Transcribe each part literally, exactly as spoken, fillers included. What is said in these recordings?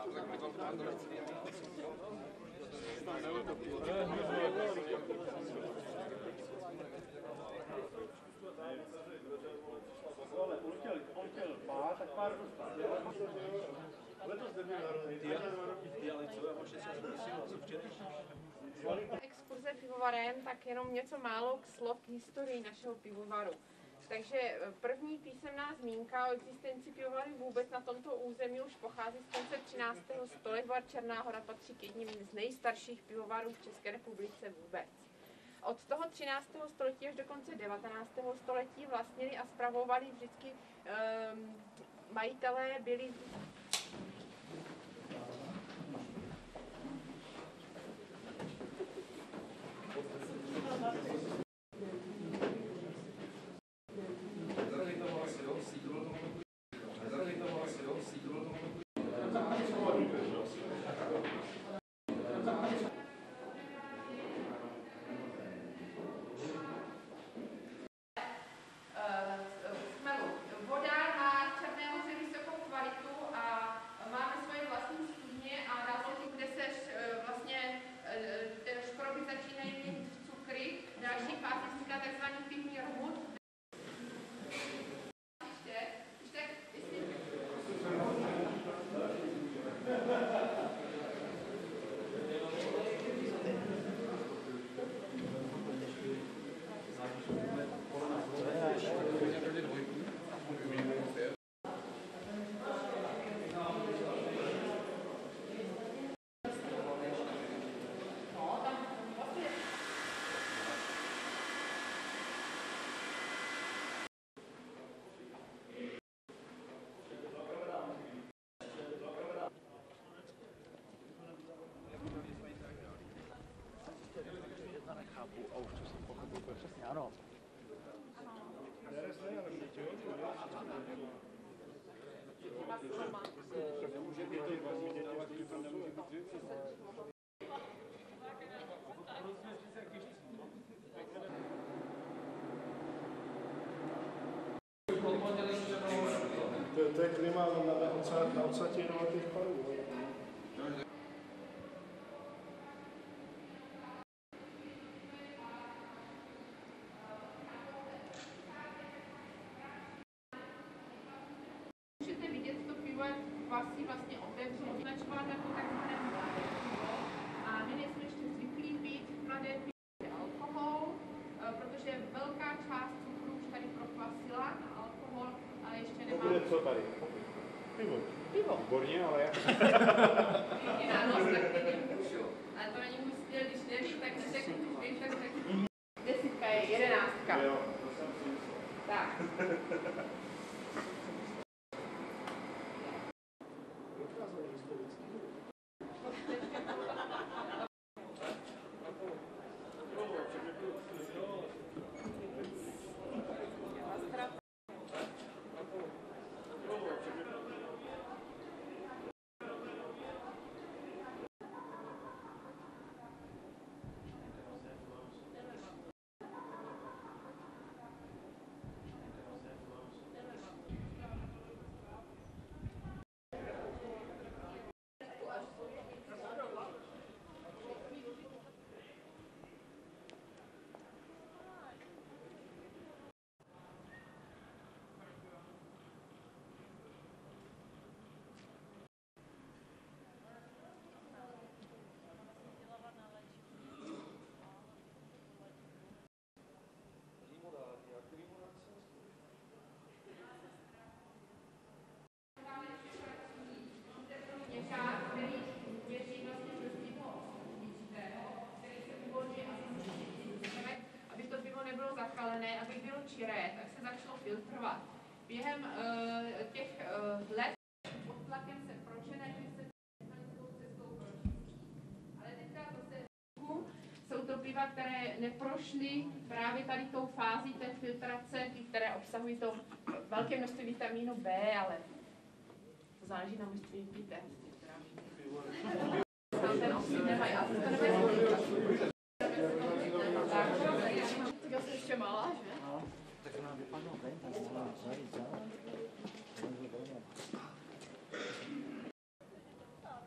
Exkurze pivovarem, tak jenom něco málo k slov k historii našeho pivovaru. Takže první písemná zmínka o existenci pivovaru vůbec na tomto území už pochází z konce třináctého století. Pivovar Černá Hora patří k jedním z nejstarších pivovarů v České republice vůbec. Od toho třináctého století až do konce devatenáctého století vlastnili a spravovali vždycky um, majitelé byli a už to jsem pochopil, to je přesně, ano. To je klima na odsatě těch parů. Můžete vidět, to pivo je kvasí vlastně otevřeně, označovat jako takzvané mladé pivo. A my nejsme ještě zvyklí pít mladé pivo alkohol, protože velká část cukru už tady prokvasila na alkohol, ale ještě nemá... Bude co tady? Pivo. Pivo. Výborně, ale jak? Jiná nos, tak teď nemůžu. Ale to není můj styl, když nevím, tak když řeknu, vím, tak řeknu. Desítka je jedenáctka. Jo, to jsem si myslel. Tak. Zakalené, aby bylo čiré, tak se začalo filtrovat. Během uh, těch uh, let pod tlakem se pročené, že se mechanickou cestou pročistí. Ale teďka zase jsou to piva, které neprošly právě tady tou fází té filtrace, ty, které obsahují to velké množství vitamínu B, ale to záleží na množství píte. Tam ten oxid nemají, ale to nemají. Tak asi ještě malá, že? No, tak nám vypadlo ven, tak se nám zajít,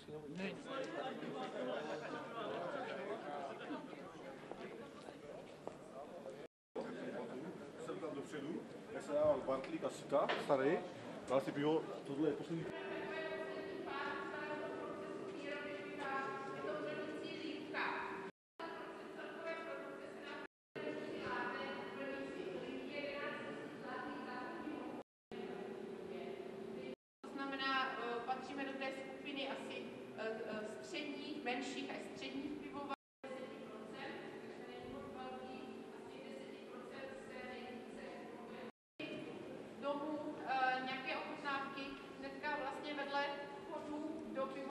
Jsem tam dopředu, jak se dával Bartlík a Sika, starý, dal si pivo, tohle je poslední. To znamená, patříme do té skupiny asi středních, menších až středních pivovarů. Domů nějaké ochutnávky hnedka vlastně vedle vchodu do pivovaru.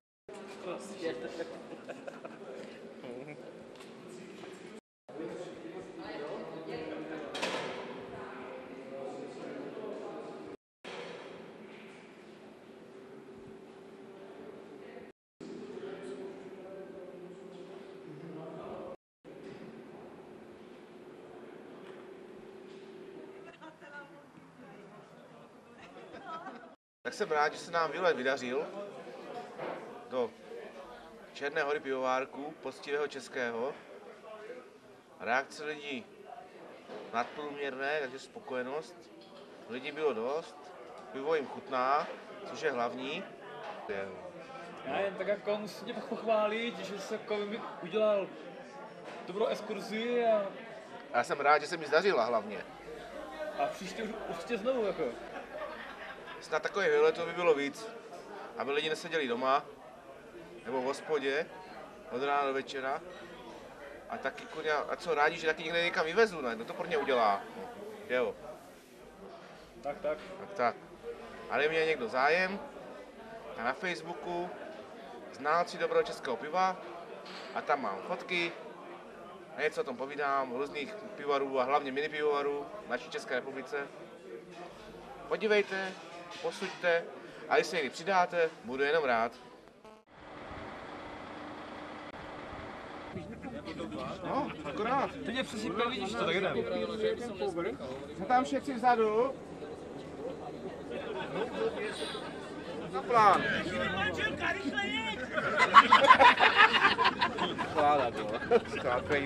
Tak jsem rád, že se nám výlet vydařil do Černé Hory pivovárku, poctivého českého. Reakce lidí nadprůměrné, takže spokojenost. Lidí bylo dost, pivo jim chutná, což je hlavní. Já jen tak jako musím tě pochválit, že jsi jako udělal dobrou exkurzi a, A já jsem rád, že se mi zdařila hlavně. a příště už určitě znovu jako. Snad takových výletů by bylo víc, aby lidi neseděli doma, nebo v hospodě, od rána do večera. A taky kurňa, a co rádi, že taky někde někam vyvezu, ne? Kdo to pro ně udělá? Jo. Tak, tak. Tak tak. Ale mě někdo zájem, a na Facebooku znalci dobrého českého piva a tam mám fotky, a něco o tom povídám, různých pivovarů a hlavně mini pivovarů v naší České republice. Podívejte, posuďte a když se někdy přidáte, budu jenom rád. No, akorát. Ty mě přesypal, vidíš to, tak jdem. Jsme tam všetci vzadu. Na plán. Skládat, jo. Skládají.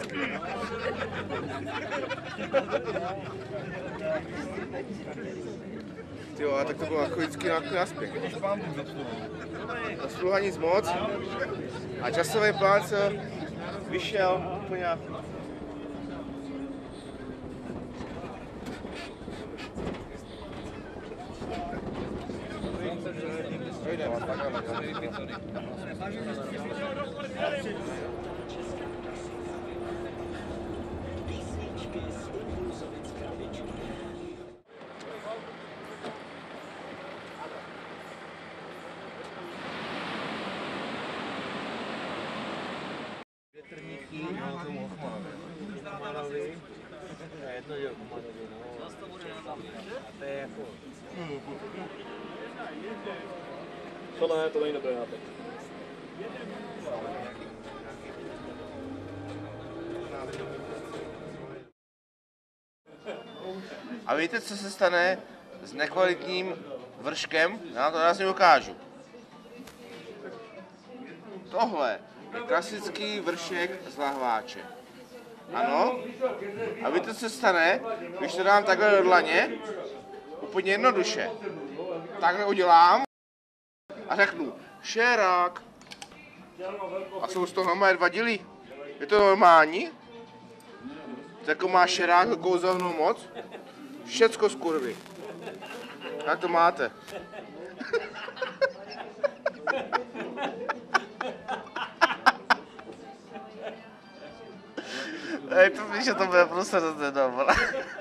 Tyjo, a tak to bylo jako vždycky na náspěch. Zasluha nic moc. A časový plán se vyšel úplně. Větrníky, no to mohl Chmanovi. A jedno je Chmanovi, no. A to je jako... To ne, to není dobré nápad. A víte, co se stane s nekvalitním vrškem? Já to vlastně ukážu. Tohle je klasický vršek z lahváče. Ano. A víte, co se stane, když to dám takhle do dlaně? Úplně jednoduše. Takhle udělám a řeknu šerák. A jsou z toho normálně dva díly. Je to normální? To jako má šerák kouzelnou moc? Všecko z kurvy. Jak to máte? Ej, to víš, že to bude prostě hrozně dobré.